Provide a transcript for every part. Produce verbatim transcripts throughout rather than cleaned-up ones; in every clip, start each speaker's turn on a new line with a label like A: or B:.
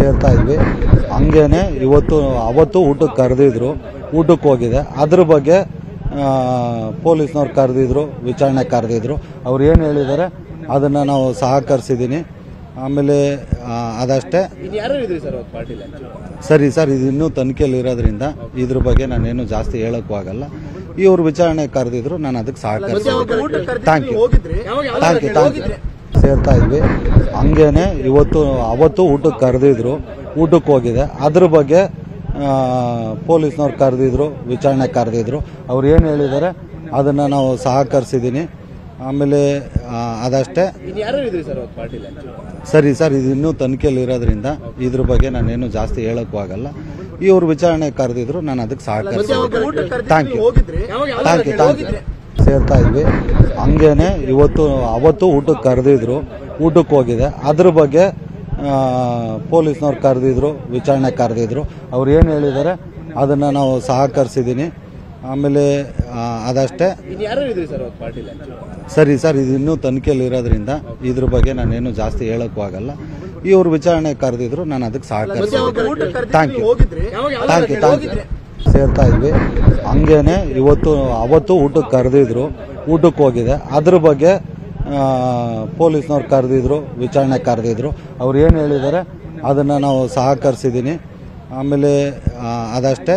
A: ಸೇರ್ತಾ ಇದ್ವಿ. ಹಂಗೇನೆ ಇವತ್ತು ಅವತ್ತು ಊಟಕ್ಕೆ ಕರೆದಿದ್ರು, ಊಟಕ್ಕೆ ಹೋಗಿದೆ. ಅದ್ರ ಬಗ್ಗೆ ಪೊಲೀಸ್ನವ್ರು ಕರೆದಿದ್ರು, ವಿಚಾರಣೆ ಕರೆದಿದ್ರು. ಅವ್ರು ಏನು ಹೇಳಿದ್ದಾರೆ ಅದನ್ನು ನಾವು ಸಹಕರಿಸಿದ್ದೀನಿ. ಆಮೇಲೆ ಅದಷ್ಟೇ ಸರಿ ಸರ್, ಇದು ಇನ್ನೂ ತನಿಖೆಯಲ್ಲಿ ಇರೋದ್ರಿಂದ ಇದ್ರ ಬಗ್ಗೆ ನಾನೇನು ಜಾಸ್ತಿ ಹೇಳೋಕ್ಕೂ ಆಗಲ್ಲ. ಇವ್ರು ವಿಚಾರಣೆ ಕರೆದಿದ್ರು, ನಾನು ಅದಕ್ಕೆ ಸಹಕರಿಸಿದ್ದೀನಿ. Thank you thank you thank you ಸೇರ್ತಾ ಇದ್ವಿ. ಹಂಗೇನೆ ಇವತ್ತು ಅವತ್ತು ಊಟಕ್ಕೆ ಕರೆದಿದ್ರು, ಊಟಕ್ಕೆ ಹೋಗಿದೆ. ಅದ್ರ ಬಗ್ಗೆ ಪೊಲೀಸ್ನವ್ರು ಕರೆದಿದ್ರು, ವಿಚಾರಣೆ ಕರೆದಿದ್ರು. ಅವ್ರು ಏನು ಹೇಳಿದ್ದಾರೆ ಅದನ್ನು ನಾವು ಸಹಕರಿಸಿದ್ದೀನಿ. ಆಮೇಲೆ ಅದಷ್ಟೇ ಸರಿ ಸರ್, ಇದು ಇನ್ನೂ ತನಿಖೆಯಲ್ಲಿ ಇರೋದ್ರಿಂದ ಇದ್ರ ಬಗ್ಗೆ ನಾನೇನು ಜಾಸ್ತಿ ಹೇಳೋಕ್ಕೂ ಆಗಲ್ಲ. ಇವ್ರು ವಿಚಾರಣೆ ಕರೆದಿದ್ರು, ನಾನು ಅದಕ್ಕೆ ಸಹಕರಿಸಿದ್ದೀನಿ. Thank you thank you thank you ಸೇರ್ತಾ ಇದ್ವಿ. ಹಂಗೇನೆ ಇವತ್ತು ಅವತ್ತು ಊಟಕ್ಕೆ ಕರೆದಿದ್ರು, ಊಟಕ್ಕೆ ಹೋಗಿದೆ. ಅದ್ರ ಬಗ್ಗೆ ಪೊಲೀಸ್ನವ್ರು ಕರೆದಿದ್ರು, ವಿಚಾರಣೆ ಕರೆದಿದ್ರು. ಅವ್ರು ಏನು ಹೇಳಿದ್ದಾರೆ ಅದನ್ನು ನಾವು ಸಹಕರಿಸಿದ್ದೀನಿ. ಆಮೇಲೆ ಅದಷ್ಟೇ ಸರಿ ಸರ್, ಇದು ಇನ್ನೂ ತನಿಖೆಯಲ್ಲಿ ಇರೋದ್ರಿಂದ ಇದ್ರ ಬಗ್ಗೆ ನಾನೇನು ಜಾಸ್ತಿ ಹೇಳೋಕ್ಕೂ ಆಗಲ್ಲ. ಇವ್ರು ವಿಚಾರಣೆ ಕರೆದಿದ್ರು, ನಾನು ಅದಕ್ಕೆ ಸಹಕರಿಸಿದ್ದೀನಿ. Thank you thank you thank you ಸೇರ್ತಾ ಇದ್ವಿ. ಹಂಗೇನೆ ಇವತ್ತು ಅವತ್ತು ಊಟಕ್ಕೆ ಕರೆದಿದ್ರು, ಊಟಕ್ಕೆ ಹೋಗಿದೆ. ಅದ್ರ ಬಗ್ಗೆ ಪೊಲೀಸ್ನವ್ರು ಕರೆದಿದ್ರು, ವಿಚಾರಣೆ ಕರೆದಿದ್ರು. ಅವ್ರು ಏನು ಹೇಳಿದ್ದಾರೆ ಅದನ್ನು ನಾವು ಸಹಕರಿಸಿದ್ದೀನಿ. ಆಮೇಲೆ ಅದಷ್ಟೇ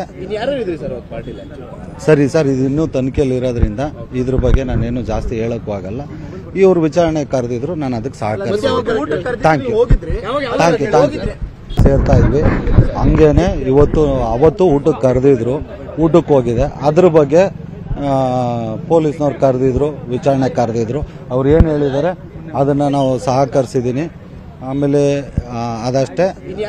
A: ಸರಿ ಸರ್, ಇದು ಇನ್ನೂ ತನಿಖೆಯಲ್ಲಿ ಇರೋದ್ರಿಂದ ಇದ್ರ ಬಗ್ಗೆ ನಾನೇನು ಜಾಸ್ತಿ ಹೇಳೋಕ್ಕೂ ಆಗಲ್ಲ. ಇವ್ರು ವಿಚಾರಣೆ ಕರೆದಿದ್ರು, ನಾನು ಅದಕ್ಕೆ ಸಹಕರಿಸಿದ್ದೀನಿ. Thank you thank you thank you ಸೇರ್ತಾ ಇದ್ವಿ. ಹಂಗೇನೆ ಇವತ್ತು ಅವತ್ತು ಊಟಕ್ಕೆ ಕರೆದಿದ್ರು, ಊಟಕ್ಕೆ ಹೋಗಿದೆ. ಅದ್ರ ಬಗ್ಗೆ ಪೊಲೀಸ್ನವ್ರು ಕರೆದಿದ್ರು, ವಿಚಾರಣೆ ಕರೆದಿದ್ರು. ಅವ್ರು ಏನು ಹೇಳಿದ್ದಾರೆ ಅದನ್ನು ನಾವು ಸಹಕರಿಸಿದ್ದೀನಿ. ಆಮೇಲೆ ಅದಷ್ಟೇ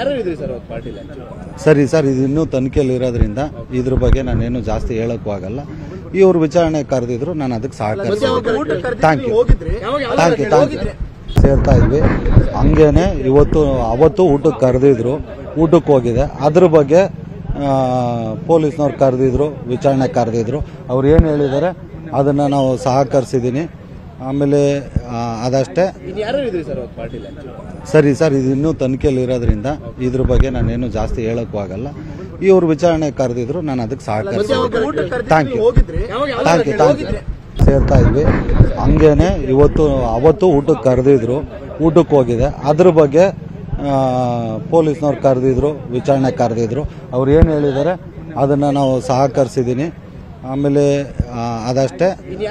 A: ಸರಿ ಸರ್, ಇದು ಇನ್ನೂ ತನಿಖೆಯಲ್ಲಿ ಇರೋದ್ರಿಂದ ಇದ್ರ ಬಗ್ಗೆ ನಾನೇನು ಜಾಸ್ತಿ ಹೇಳೋಕ್ಕೂ ಆಗಲ್ಲ. ಇವ್ರು ವಿಚಾರಣೆ ಕರೆದಿದ್ರು, ನಾನು ಅದಕ್ಕೆ ಸಹಕರಿಸಿದ್ದೀನಿ. Thank you thank you thank you ಸೇರ್ತಾ ಇದ್ವಿ. ಹಂಗೇನೆ ಇವತ್ತು ಅವತ್ತು ಊಟಕ್ಕೆ ಕರೆದಿದ್ರು, ಊಟಕ್ಕೆ ಹೋಗಿದೆ. ಅದ್ರ ಬಗ್ಗೆ ಪೊಲೀಸ್ನವ್ರು ಕರೆದಿದ್ರು, ವಿಚಾರಣೆ ಕರೆದಿದ್ರು. ಅವ್ರು ಏನು ಹೇಳಿದ್ದಾರೆ ಅದನ್ನು ನಾವು ಸಹಕರಿಸಿದ್ದೀನಿ. ಆಮೇಲೆ ಅದಷ್ಟೇ ಸರಿ ಸರ್, ಇದು ಇನ್ನೂ ತನಿಖೆಯಲ್ಲಿ ಇರೋದ್ರಿಂದ ಇದ್ರ ಬಗ್ಗೆ ನಾನೇನು ಜಾಸ್ತಿ ಹೇಳೋಕ್ಕೂ ಆಗಲ್ಲ. ಇವ್ರು ವಿಚಾರಣೆ ಕರೆದಿದ್ರು, ನಾನು ಅದಕ್ಕೆ ಸಹಕರಿಸಿದ್ದೀನಿ. Thank you thank you thank you ಸೇರ್ತಾ ಇದ್ವಿ. ಹಂಗೇನೆ ಇವತ್ತು ಅವತ್ತು ಊಟಕ್ಕೆ ಕರೆದಿದ್ರು, ಊಟಕ್ಕೆ ಹೋಗಿದೆ. ಅದ್ರ ಬಗ್ಗೆ ಪೊಲೀಸ್ನವ್ರು ಕರೆದಿದ್ರು, ವಿಚಾರಣೆ ಕರೆದಿದ್ರು. ಅವ್ರು ಏನು ಹೇಳಿದ್ದಾರೆ ಅದನ್ನು ನಾವು ಸಹಕರಿಸಿದ್ದೀನಿ. ಆಮೇಲೆ ಅದಷ್ಟೇ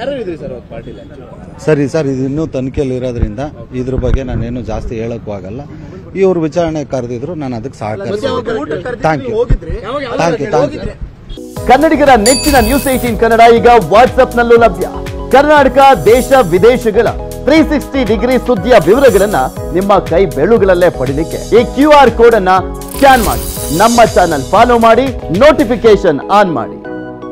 A: ಸರಿ ಸರ್, ಇದು ಇನ್ನೂ ತನಿಖೆಯಲ್ಲಿ ಇರೋದ್ರಿಂದ ಇದ್ರ ಬಗ್ಗೆ ನಾನೇನು ಜಾಸ್ತಿ ಹೇಳೋಕ್ಕೂ ಆಗಲ್ಲ. ಇವ್ರು ವಿಚಾರಣೆ ಕರೆದಿದ್ರು, ನಾನು ಅದಕ್ಕೆ ಸಹಕರಿಸಿದ್ದೀನಿ. Thank you thank you thank you
B: ಕನ್ನಡಿಗರ ನೆಚ್ಚಿನ ನ್ಯೂಸ್ ಏಟೀನ್ ಕನ್ನಡ ಈಗ ವಾಟ್ಸ್ಆಪ್ ನಲ್ಲೂ ಲಭ್ಯ. ಕರ್ನಾಟಕ, ದೇಶ ವಿದೇಶಗಳ ತ್ರೀ ಸಿಕ್ಸ್ಟಿ ಡಿಗ್ರಿ ಸುದ್ದಿಯ ವಿವರಗಳನ್ನ ನಿಮ್ಮ ಕೈ ಬೆರಳುಗಳಲ್ಲೇ ಪಡಿಲಿಕ್ಕೆ ಈ ಕ್ಯೂ ಆರ್ ಕೋಡ್ ಅನ್ನ ಸ್ಕ್ಯಾನ್ ಮಾಡಿ, ನಮ್ಮ ಚಾನಲ್ ಫಾಲೋ ಮಾಡಿ, ನೋಟಿಫಿಕೇಶನ್ ಆನ್ ಮಾಡಿ.